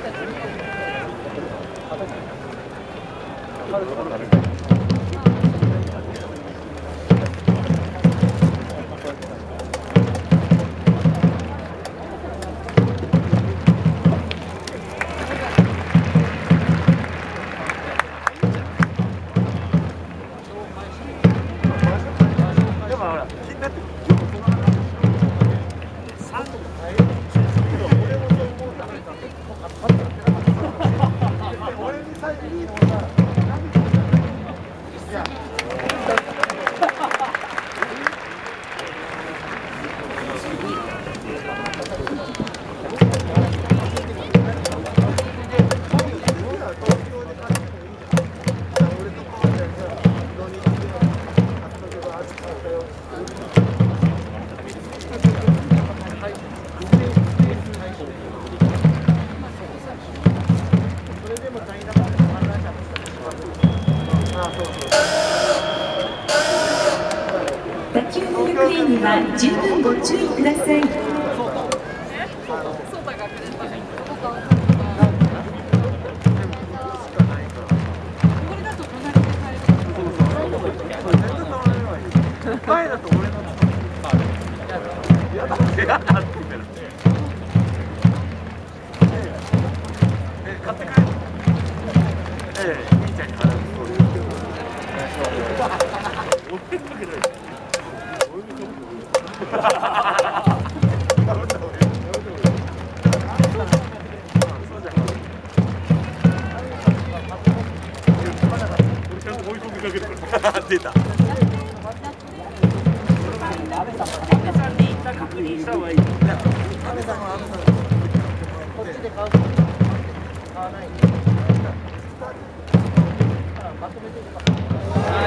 打球の行方には十分ご注意ください。 前だと俺のやだって言ったら買ってくれる兄ちゃんに払うそうです俺だけない出た確認した方がいい。こっちで買う。買わない。まとめて